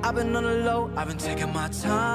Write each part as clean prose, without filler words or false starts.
I've been on the low, I've been taking my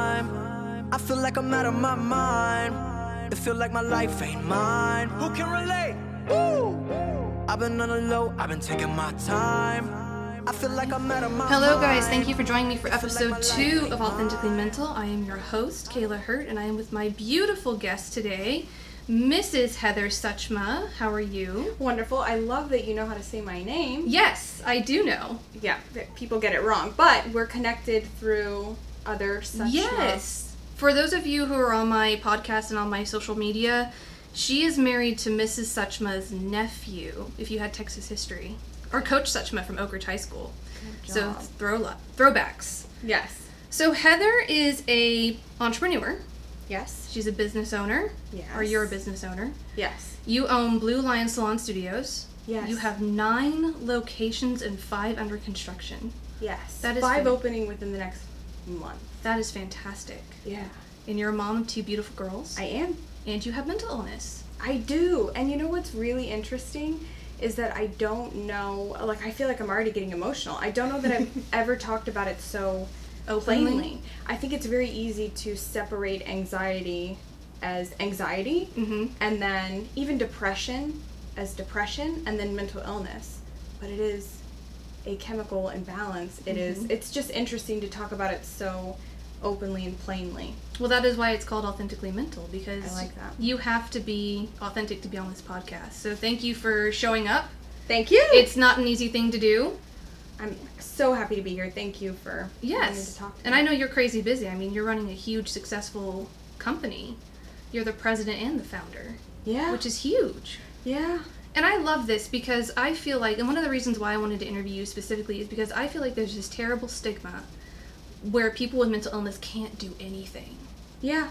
time. I feel like I'm out of my mind. It feel like my life ain't mine. Who can relate? Woo! I've been on the low, I've been taking my time. I feel like I'm out of my Hello mind. guys, thank you for joining me for episode 2 of Authentically Mental. I am your host, Kayla Hurt, and I am with my beautiful guest today, Mrs. Heather Suchma. How are you? Wonderful. I love that you know how to say my name. Yes, I do know. Yeah, people get it wrong, but we're connected through other Suchma. Yes. For those of you who are on my podcast and on my social media, she is married to Mrs. Suchma's nephew, if you had Texas history. Or Coach Suchma from Oak Ridge High School. So throwbacks. Yes. So Heather is a entrepreneur. Yes. She's a business owner. Yes. Or you're a business owner. Yes. You own Blue Lion Salon Studios. Yes. You have 9 locations and 5 under construction. Yes. That is 5 opening within the next month. That is fantastic. Yeah. And you're a mom of 2 beautiful girls. I am. And you have mental illness. I do. And you know what's really interesting is that I don't know, like I feel like I'm already getting emotional. I don't know that I've ever talked about it so plainly. I think it's very easy to separate anxiety as anxiety, and then even depression as depression, and then mental illness. But it is a chemical imbalance. It is. It's just interesting to talk about it so openly and plainly. Well, that is why it's called Authentically Mental, because I like that. You have to be authentic to be on this podcast. So thank you for showing up. Thank you. It's not an easy thing to do. I'm so happy to be here. Thank you for wanting to talk to me. And I know you're crazy busy. I mean, you're running a huge, successful company. You're the president and the founder. Yeah. Which is huge. Yeah. And I love this because I feel like, and one of the reasons why I wanted to interview you specifically is because I feel like there's this terrible stigma where people with mental illness can't do anything. Yeah.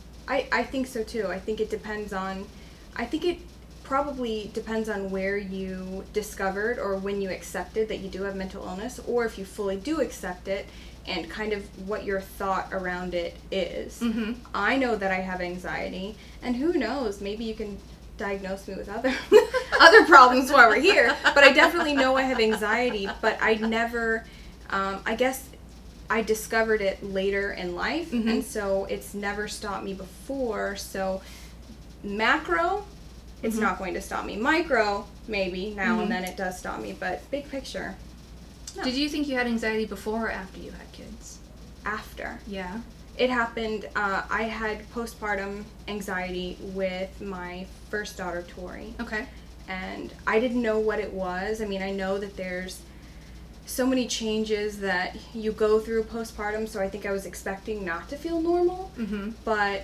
I think so too. I think it probably depends on where you discovered or when you accepted that you do have mental illness, or if you fully do accept it and kind of what your thought around it is. I know that I have anxiety, and who knows, maybe you can diagnose me with other problems while we're here, but I definitely know I have anxiety, but I never, I guess I discovered it later in life, and so it's never stopped me before. So macro, it's not going to stop me. Micro, maybe now and then it does stop me, but big picture, no. Did you think you had anxiety before or after you had kids? After. Yeah. It happened, I had postpartum anxiety with my first daughter, Tori. Okay. And I didn't know what it was. I mean, I know that there's so many changes that you go through postpartum, so I think I was expecting not to feel normal. But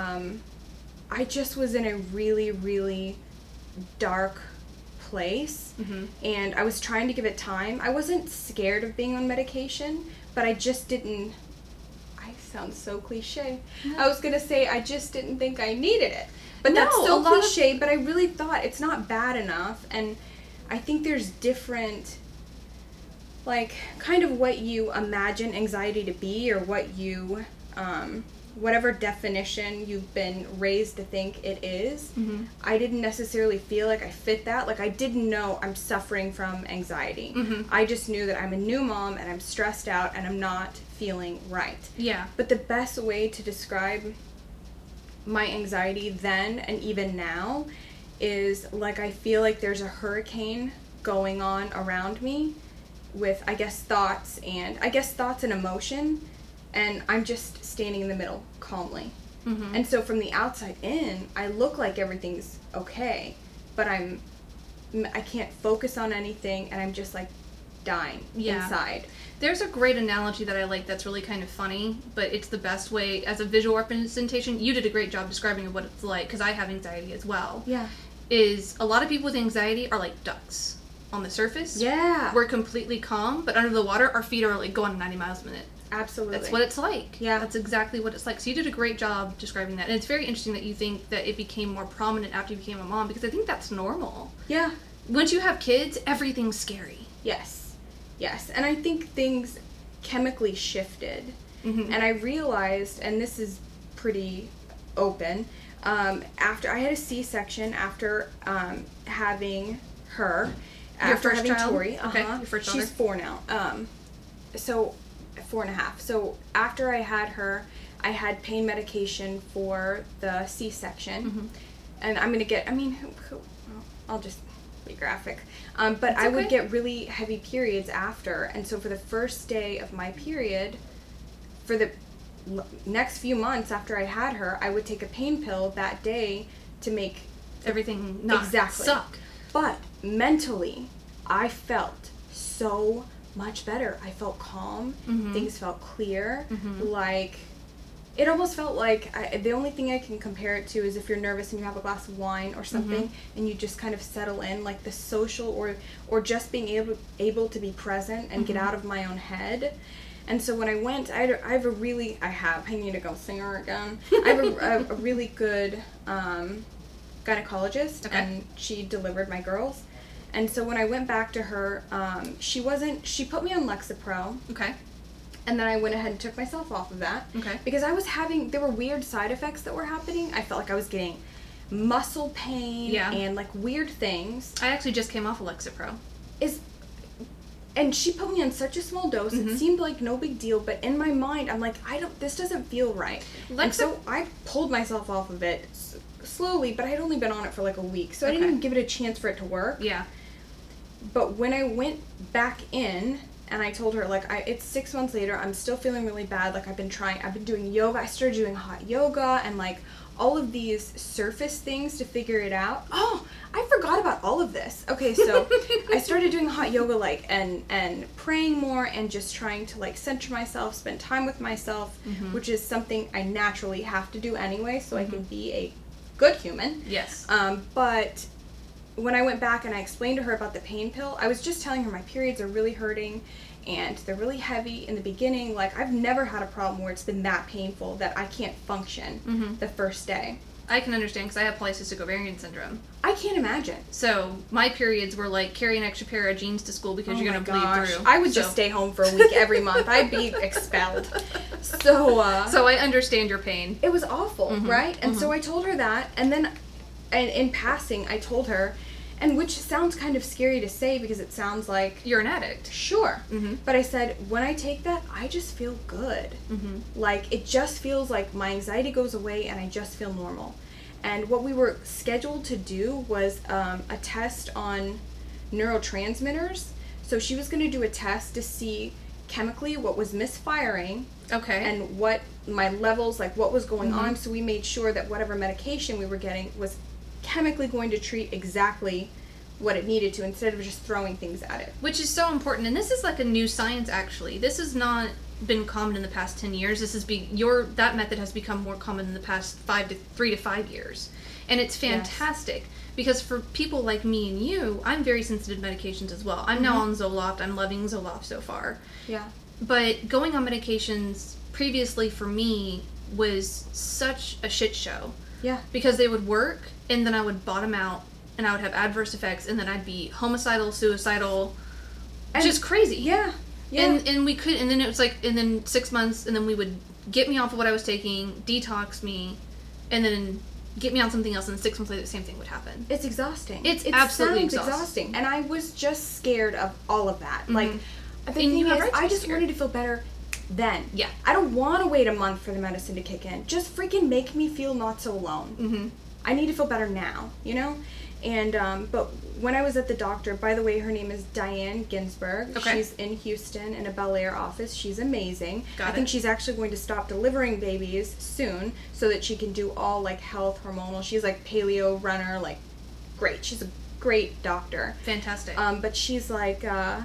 I just was in a really, really dark place, and I was trying to give it time. I wasn't scared of being on medication, but I just didn't, I sound so cliche. I was going to say I just didn't think I needed it. But that's so cliche, but I really thought it's not bad enough, and I think there's different, like, kind of what you imagine anxiety to be, or what you, whatever definition you've been raised to think it is. I didn't necessarily feel like I fit that. Like, I didn't know I'm suffering from anxiety. I just knew that I'm a new mom, and I'm stressed out, and I'm not feeling right. Yeah. But the best way to describe my anxiety then and even now is, like, I feel like there's a hurricane going on around me with, I guess, thoughts and emotion, and I'm just standing in the middle calmly. And so from the outside in, I look like everything's okay, but I can't focus on anything, and I'm just like dying inside. There's a great analogy that I like that's really kind of funny, but it's the best way as a visual representation. You did a great job describing what it's like, because I have anxiety as well. Yeah. Is a lot of people with anxiety are like ducks. On the surface, we're completely calm, but under the water, our feet are like going 90 miles a minute. Absolutely. That's what it's like. Yeah. That's exactly what it's like. So you did a great job describing that. And it's very interesting that you think that it became more prominent after you became a mom, because I think that's normal. Yeah. Once you have kids, everything's scary. Yes. Yes. And I think things chemically shifted. And I realized, and this is pretty open, after I had a C-section after having her, Your after first having child? Tori. Okay, your first daughter. She's 4 now. So 4.5. So after I had her, I had pain medication for the C-section. And I'm going to get, I'll just be graphic. But I would get really heavy periods after. And so for the first day of my period, for the next few months after I had her, I would take a pain pill that day to make everything not suck. But mentally, I felt so much better. I felt calm. Things felt clear. Like, it almost felt like, the only thing I can compare it to is if you're nervous and you have a glass of wine or something, and you just kind of settle in, like the social or just being able to be present and get out of my own head. And so when I went, I need to go see her again. I have a really good gynecologist, and she delivered my girls. And so when I went back to her, she put me on Lexapro. Okay. And then I went ahead and took myself off of that. Okay. Because there were weird side effects that were happening. I felt like I was getting muscle pain and like weird things. I actually just came off of Lexapro. And she put me on such a small dose. It seemed like no big deal, but in my mind, I'm like, this doesn't feel right. And so I pulled myself off of it slowly, but I'd only been on it for like a week, so I didn't even give it a chance for it to work. Yeah. But when I went back in, and I told her, like, it's 6 months later, I'm still feeling really bad. Like, I've been doing yoga. I started doing hot yoga and, like, all of these surface things to figure it out. Oh, I forgot about all of this. Okay, so I started doing hot yoga, like, and praying more and just trying to, like, center myself, spend time with myself, which is something I naturally have to do anyway, so I can be a good human. Yes. But when I went back and I explained to her about the pain pill, I was just telling her my periods are really hurting and they're really heavy in the beginning. Like, I've never had a problem where it's been that painful that I can't function the first day. I can understand because I have polycystic ovarian syndrome. I can't imagine. So my periods were like, carry an extra pair of jeans to school because you're going to bleed through. I would just stay home for a week every month. I'd be expelled. So I understand your pain. It was awful, right? And so I told her that, and then in passing, I told her, and which sounds kind of scary to say because it sounds like you're an addict. Sure. But I said, when I take that, I just feel good. Like, it just feels like my anxiety goes away and I just feel normal. And what we were scheduled to do was a test on neurotransmitters. So she was going to do a test to see chemically what was misfiring. Okay. And what my levels, like what was going on. So we made sure that whatever medication we were getting was chemically going to treat exactly what it needed to instead of just throwing things at it. Which is so important. And this is like a new science, actually. This has not been common in the past 10 years. This is that method has become more common in the past 3 to 5 years. And it's fantastic because for people like me and you, I'm very sensitive to medications as well. I'm now on Zoloft. I'm loving Zoloft so far. Yeah. But going on medications previously for me was such a shit show. Yeah. Because they would work, and then I would bottom out, and I would have adverse effects, and then I'd be homicidal, suicidal, just crazy. Yeah. Yeah. And we could, and then it was like, and then 6 months, and then we would get me off of what I was taking, detox me, and then get me on something else, and 6 months later the same thing would happen. It's exhausting. It absolutely exhausting. And I was just scared of all of that. Like, the thing is, I just wanted to feel better then. Yeah. I don't want to wait a month for the medicine to kick in. Just freaking make me feel not so alone. I need to feel better now, you know? And, but when I was at the doctor, by the way, her name is Diane Ginsburg. Okay. She's in Houston in a Bel Air office. She's amazing. Got it. I think she's actually going to stop delivering babies soon so that she can do all, like, health, hormonal. She's, like, paleo runner, like, great. She's a great doctor. Fantastic. But she's like, I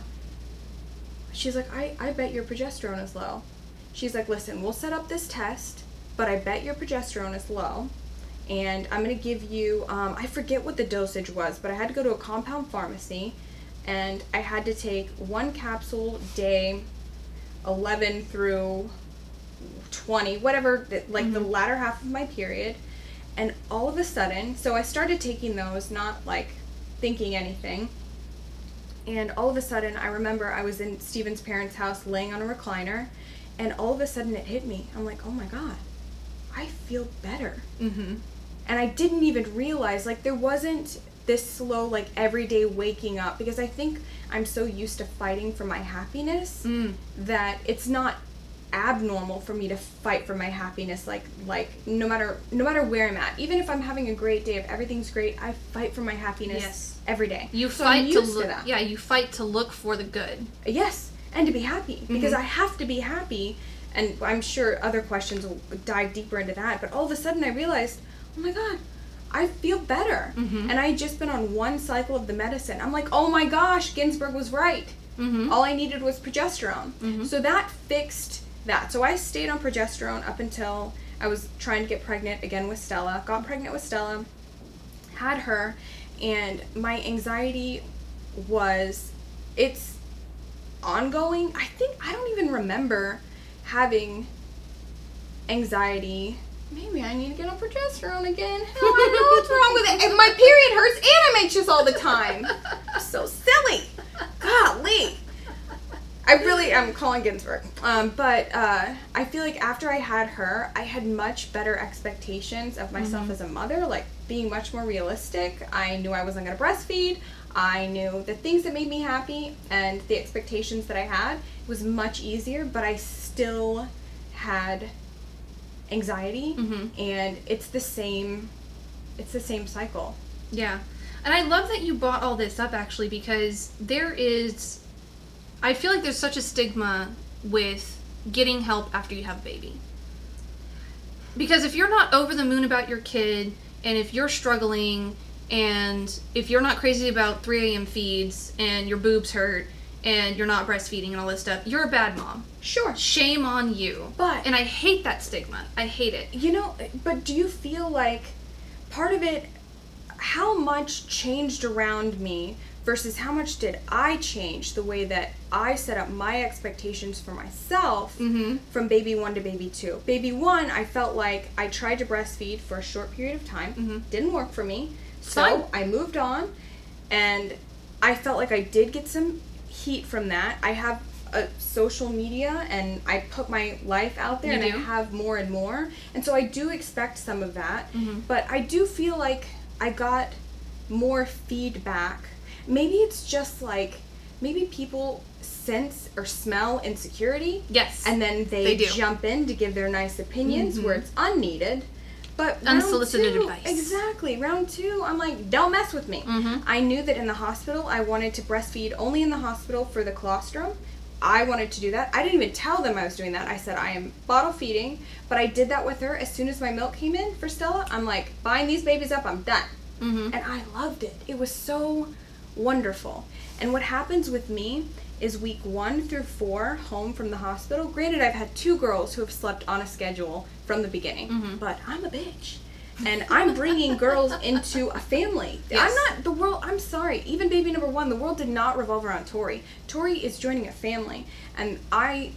bet your progesterone is low. She's like, listen, we'll set up this test, but I bet your progesterone is low. And I'm going to give you, I forget what the dosage was, but I had to go to a compound pharmacy, and I had to take 1 capsule day 11 through 20, whatever, like the latter half of my period. And all of a sudden, so I started taking those, not like thinking anything. And all of a sudden, I remember I was in Steven's parents' house laying on a recliner, and all of a sudden it hit me. I'm like, oh my God, I feel better. And I didn't even realize, like, there wasn't this slow, like, everyday waking up, because I think I'm so used to fighting for my happiness that it's not abnormal for me to fight for my happiness, like no matter where I'm at. Even if I'm having a great day, if everything's great, I fight for my happiness every day. You so fight I'm used to that. Yeah, you fight to look for the good. Yes, and to be happy, because I have to be happy. And I'm sure other questions will dive deeper into that, but all of a sudden I realized, oh my God, I feel better. And I had just been on one cycle of the medicine. I'm like, oh my gosh, Ginsburg was right. All I needed was progesterone. So that fixed that. So I stayed on progesterone up until I was trying to get pregnant again with Stella. Got pregnant with Stella, had her, and my anxiety it's ongoing. I don't even remember having anxiety. Maybe I need to get on progesterone again. Hell, I know what's wrong with it. And my period hurts and I'm anxious all the time. I'm so silly. Golly. I'm calling Ginsburg. But I feel like after I had her, I had much better expectations of myself as a mother, like being much more realistic. I knew I wasn't going to breastfeed. I knew the things that made me happy and the expectations that I had was much easier, but I still had anxiety, and it's the same cycle. Yeah. And I love that you brought all this up, actually, because I feel like there's such a stigma with getting help after you have a baby. Because if you're not over the moon about your kid, and if you're struggling, and if you're not crazy about 3 a.m. feeds, and your boobs hurt, and you're not breastfeeding and all this stuff, you're a bad mom. Sure. Shame on you. And I hate that stigma. I hate it. You know, but do you feel like part of it, how much changed around me versus how much did I change the way that I set up my expectations for myself from baby 1 to baby 2? Baby 1, I felt like I tried to breastfeed for a short period of time. Didn't work for me. So I moved on, and I felt like I did get some heat from that. I have a social media, and I put my life out there, I have more and more. And so I do expect some of that. But I do feel like I got more feedback. Maybe it's just like, maybe people sense or smell insecurity. Yes. And then they jump in to give their nice opinions where it's unneeded. But unsolicited advice. Exactly. Round 2, I'm like, don't mess with me. I knew that in the hospital, I wanted to breastfeed only in the hospital for the colostrum. I wanted to do that. I didn't even tell them I was doing that. I said, I am bottle feeding. But I did that with her. As soon as my milk came in for Stella, I'm like, buying these babies up, I'm done. And I loved it. It was so wonderful. And what happens with me is week 1 through 4 home from the hospital. Granted, I've had 2 girls who have slept on a schedule from the beginning, but I'm a bitch. And I'm bringing girls into a family. I'm sorry, even baby number 1, the world did not revolve around Tori. Tori is joining a family. And I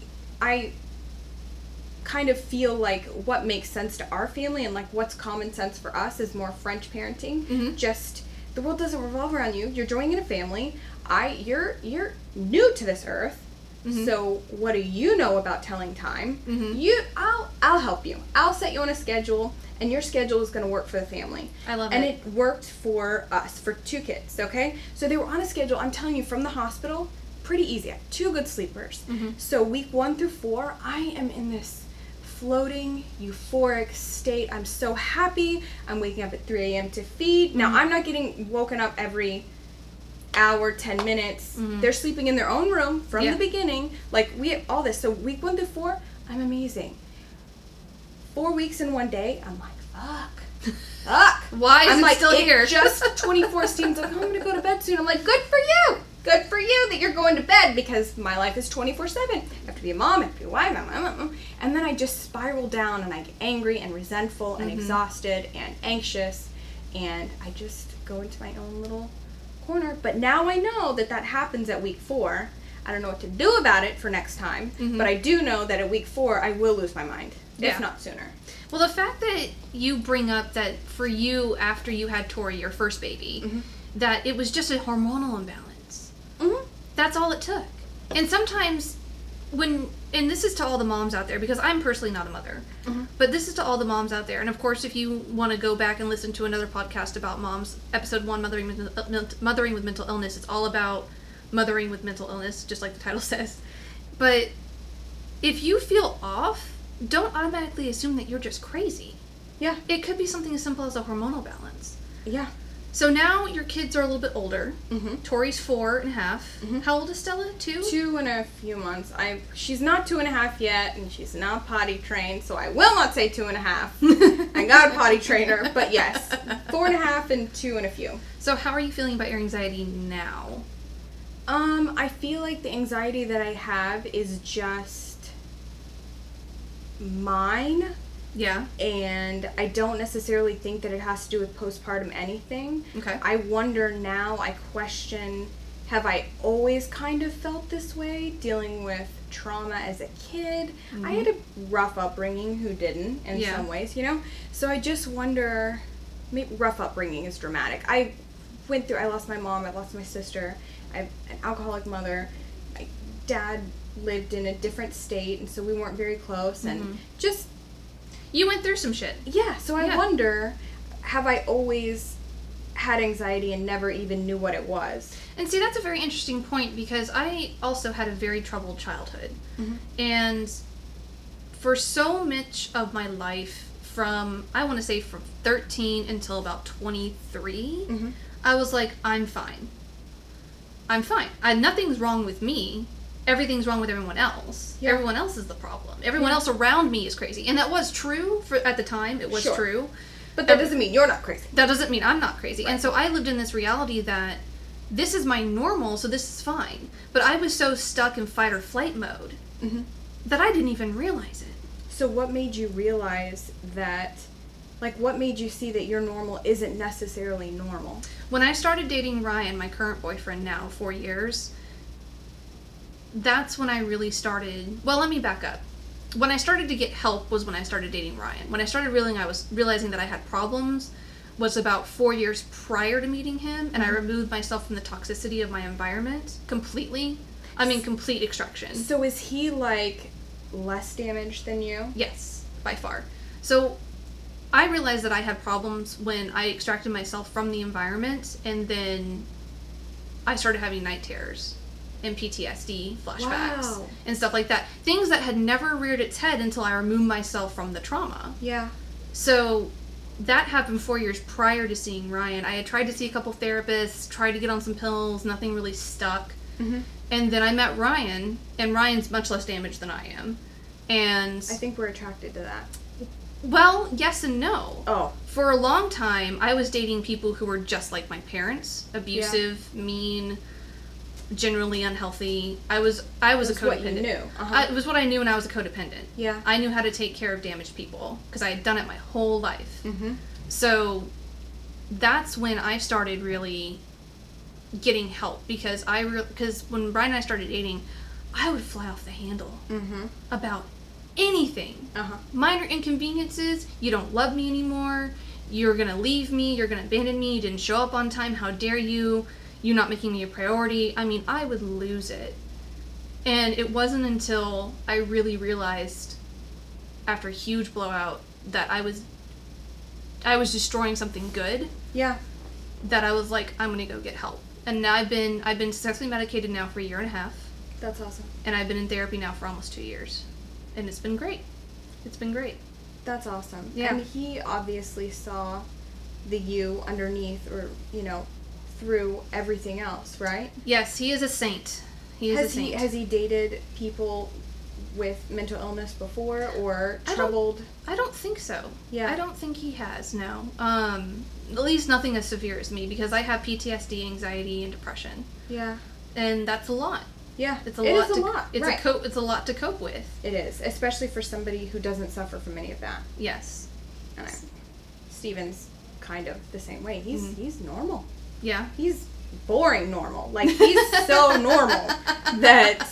kind of feel like what makes sense to our family and like what's common sense for us is more French parenting. Just, the world doesn't revolve around you. You're joining a family. You're new to this earth. So what do you know about telling time? I'll help you. I'll set you on a schedule, and your schedule is going to work for the family. I love it. And it worked for us, for 2 kids, okay? So they were on a schedule, I'm telling you, from the hospital, pretty easy. I had 2 good sleepers. So week 1 through 4, I am in this floating, euphoric state. I'm so happy. I'm waking up at 3 a.m. to feed. Now, I'm not getting woken up every hour, 10 minutes. They're sleeping in their own room from the beginning. Like, we have all this. So week 1 through 4, I'm amazing. 4 weeks in one day, I'm like, fuck. Why is it still here? Just 24 seems like, I'm going to go to bed soon. I'm like, good for you. Good for you that you're going to bed, because my life is 24/7. I have to be a mom, I have to be a wife, and then I just spiral down, and I get angry and resentful and exhausted and anxious, and I just go into my own little corner. But now I know that happens at week 4. I don't know what to do about it for next time, but I do know that at week 4 I will lose my mind, if not sooner. Well, the fact that you bring up that for you, after you had Tori, your first baby, that it was just a hormonal imbalance. That's all it took. And sometimes and this is to all the moms out there, because I'm personally not a mother, But this is to all the moms out there. And of course, if you want to go back and listen to another podcast about moms, episode 1, Mothering with Mental Illness, it's all about mothering with mental illness, just like the title says. But if you feel off, don't automatically assume that you're just crazy. Yeah. It could be something as simple as a hormonal balance. Yeah. So now your kids are a little bit older. Mm-hmm. Tori's 4.5. Mm-hmm. How old is Stella? 2? 2 and a few months. She's not 2.5 yet, and she's not potty trained, so I will not say 2.5. I got a potty trainer, but yes, 4.5 and 2 and a few. So how are you feeling about your anxiety now? I feel like the anxiety that I have is just mine. Yeah. And I don't necessarily think that it has to do with postpartum anything. Okay. I wonder now, I question, have I always kind of felt this way, dealing with trauma as a kid? Mm-hmm. I had a rough upbringing, who didn't, in some ways, you know? So I just wonder, maybe rough upbringing is dramatic. I lost my mom, I lost my sister, I have an alcoholic mother, my dad lived in a different state, and so we weren't very close, and just... You went through some shit. Yeah, so I wonder, have I always had anxiety and never even knew what it was? And see, that's a very interesting point, because I also had a very troubled childhood. Mm-hmm. And for so much of my life, from 13 until about 23, I was like, I'm fine. I'm fine. Nothing's wrong with me. Everything's wrong with everyone else. Yeah. Everyone else is the problem. Everyone else around me is crazy. And that was true at the time. It was true. But that doesn't mean you're not crazy. That doesn't mean I'm not crazy. Right. And so I lived in this reality that this is my normal, so this is fine. But I was so stuck in fight or flight mode that I didn't even realize it. So what made you realize that, what made you see that your normal isn't necessarily normal? When I started dating Ryan, my current boyfriend now, 4 years... That's when I really started... Well, let me back up. When I started to get help was when I started dating Ryan. When I started realizing that I had problems was about 4 years prior to meeting him, and I removed myself from the toxicity of my environment completely. I mean, complete extraction. So is he, less damaged than you? Yes, by far. So I realized that I had problems when I extracted myself from the environment, and then I started having night terrors. And PTSD flashbacks and stuff like that. Things that had never reared its head until I removed myself from the trauma. Yeah. So that happened 4 years prior to seeing Ryan. I had tried to see a couple therapists, tried to get on some pills, nothing really stuck. And then I met Ryan, and Ryan's much less damaged than I am. And I think we're attracted to that. Well, yes and no. Oh. For a long time, I was dating people who were just like my parents. Abusive, mean, generally unhealthy. I was a codependent. What you knew. It was what I knew, and I was a codependent. Yeah. I knew how to take care of damaged people because I had done it my whole life. So that's when I started really getting help, because when Brian and I started dating, I would fly off the handle about anything. Minor inconveniences. You don't love me anymore. You're gonna leave me. You're gonna abandon me. You didn't show up on time. How dare you? You not making me a priority. I mean, I would lose it. And it wasn't until I really realized, after a huge blowout, that I was destroying something good. Yeah. That I was like, I'm gonna go get help. And now I've been successfully medicated now for 1.5 years. That's awesome. And I've been in therapy now for almost 2 years. And it's been great. It's been great. That's awesome. Yeah. And he obviously saw the you underneath, or, through everything else, right? Yes, he is a saint. Has he dated people with mental illness before, or troubled? I don't think so. Yeah. I don't think he has, no. At least nothing as severe as me, because I have PTSD, anxiety, and depression. Yeah. And that's a lot. Yeah. It's a lot. It's a lot to cope with. It is, especially for somebody who doesn't suffer from any of that. Yes. And Steven's kind of the same way. He's normal. Yeah. He's boring normal. He's so normal that,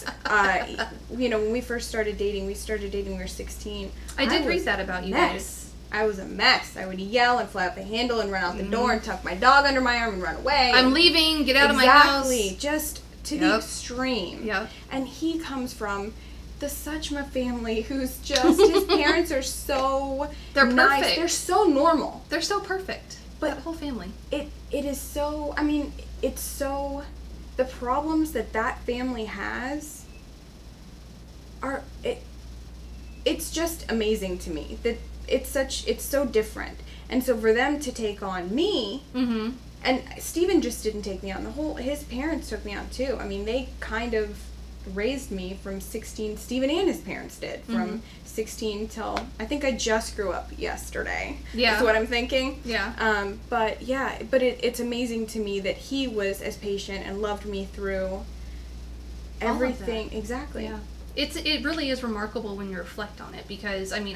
when we first started dating, we were 16. I did read that about you guys. I was a mess. I would yell and fly out the handle and run out the door and tuck my dog under my arm and run away. I'm leaving, get out of my house. Exactly. Just to the extreme. Yeah. And he comes from the Suchma family, who's just, his parents are so They're nice. perfect. They're so normal. They're so perfect. But that whole family. It is so, I mean, it's so, the problems that family has are, it's just amazing to me that it's so different. And so for them to take on me, Mm-hmm. and Steven just didn't take me on, his parents took me on too. I mean, they kind of raised me from 16, Steven and his parents did, from 16 till, I think I just grew up yesterday. Yeah. That's what I'm thinking. Yeah. But it's amazing to me that he was as patient and loved me through everything. Exactly. Yeah. It really is remarkable when you reflect on it, because, I mean,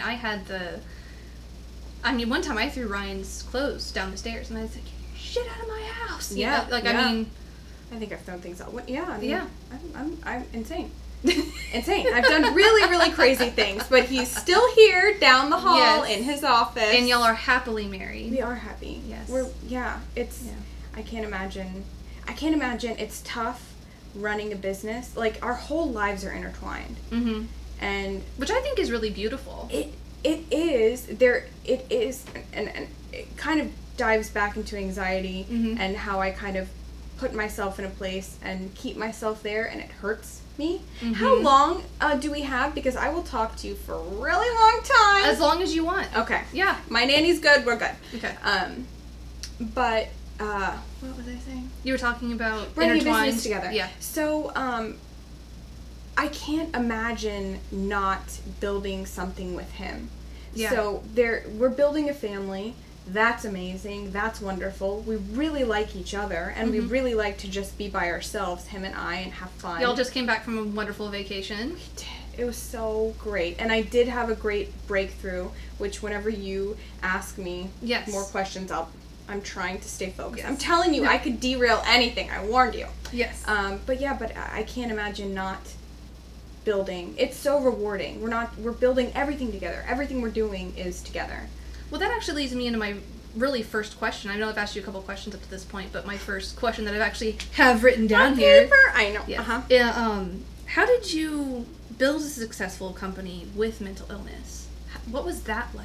one time I threw Ryan's clothes down the stairs, and I was like, shit out of my house. You know? Like, I mean... I think I've thrown things out. Yeah, I mean, yeah. I'm insane. Insane. I've done really, really crazy things, but he's still here down the hall in his office. And y'all are happily married. We are happy. Yes. I can't imagine it's tough running a business. Like, our whole lives are intertwined. Mm-hmm. And which I think is really beautiful. It is, and it kind of dives back into anxiety and how I kind of put myself in a place and keep myself there, and it hurts me. Mm-hmm. How long do we have? Because I will talk to you for a really long time. As long as you want. Okay. Yeah. My nanny's good. We're good. Okay. But what was I saying? You were talking about bringing intertwined business together. Yeah. So I can't imagine not building something with him. Yeah. So we're building a family. That's amazing. That's wonderful. We really like each other, and we really like to just be by ourselves, him and I, and have fun. Y'all just came back from a wonderful vacation. We did. It was so great. And I did have a great breakthrough, which whenever you ask me more questions, I'm trying to stay focused. Yes. I'm telling you, I could derail anything. I warned you. Yes. But I can't imagine not building. It's so rewarding. We're building everything together. Everything we're doing is together. Well, that actually leads me into my really first question. I know I've asked you a couple questions up to this point, but my first question that I've actually have written down here. I know. Yes. Uh-huh. Yeah. How did you build a successful company with mental illness? What was that like?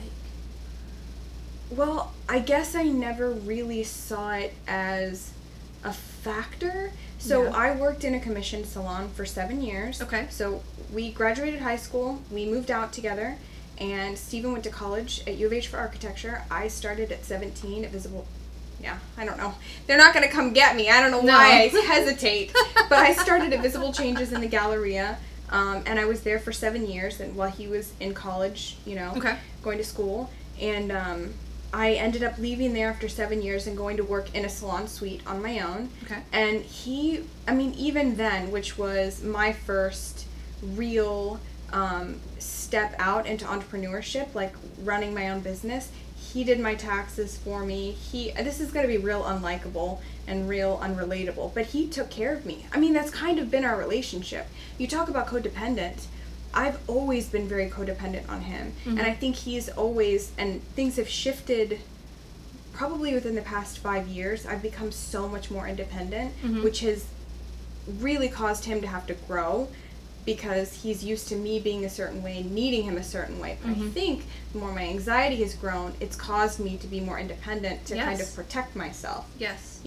Well, I guess I never really saw it as a factor. So I worked in a commissioned salon for 7 years. Okay. So we graduated high school. We moved out together. And Steven went to college at U of H for architecture. I started at 17 at Visible. Yeah, I don't know. They're not going to come get me. I don't know why I hesitate. But I started at Visible Changes in the Galleria. And I was there for 7 years, and while he was in college, going to school. And I ended up leaving there after 7 years and going to work in a salon suite on my own. Okay. And even then, which was my first real step out into entrepreneurship, like running my own business, he did my taxes for me. This is going to be real unlikable and real unrelatable, but he took care of me. I mean, that's kind of been our relationship. You talk about codependent. I've always been very codependent on him, and I think he's always, and things have shifted probably within the past 5 years. I've become so much more independent, which has really caused him to have to grow, because he's used to me being a certain way and needing him a certain way. But I think the more my anxiety has grown, it's caused me to be more independent, to kind of protect myself. Yes.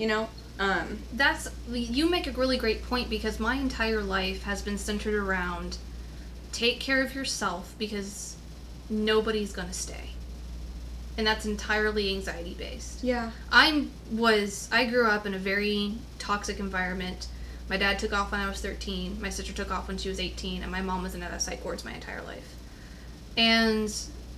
You make a really great point, because my entire life has been centered around take care of yourself, because nobody's gonna stay. And that's entirely anxiety based. Yeah. I grew up in a very toxic environment. My dad took off when I was 13, my sister took off when she was 18, and my mom was in a psych wards my entire life. And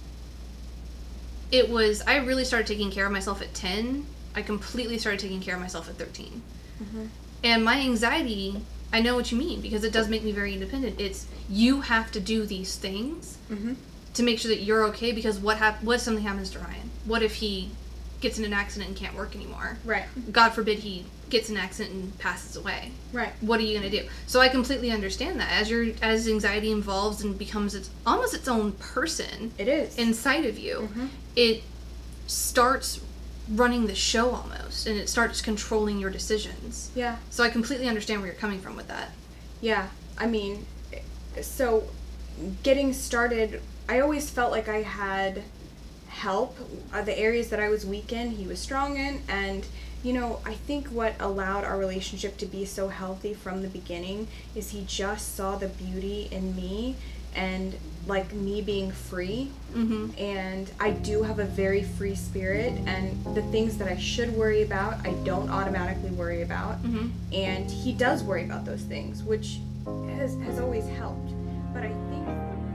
I really started taking care of myself at 10. I completely started taking care of myself at 13. And my anxiety, I know what you mean, because it does make me very independent. It's, you have to do these things to make sure that you're okay, because what if something happens to Ryan? What if he gets in an accident and can't work anymore? Right. God forbid he gets in an accident and passes away. Right. What are you going to do? So I completely understand that. As anxiety evolves and becomes almost its own person. It is. Inside of you, it starts running the show almost, and it starts controlling your decisions. Yeah. So I completely understand where you're coming from with that. Yeah. I mean, so getting started, I always felt like I had help. The areas that I was weak in, he was strong in. And, you know, I think what allowed our relationship to be so healthy from the beginning is he just saw the beauty in me and like me being free. And I do have a very free spirit, and the things that I should worry about, I don't automatically worry about. And he does worry about those things, which has always helped. But I think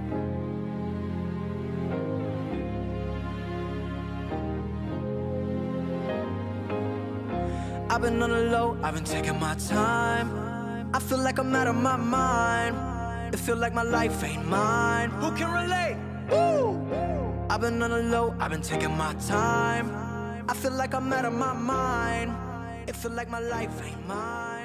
I've been on the low, I've been taking my time. I feel like I'm out of my mind. It feel like my life ain't mine. Who can relate? Woo! I've been on the low, I've been taking my time. I feel like I'm out of my mind. It feel like my life ain't mine.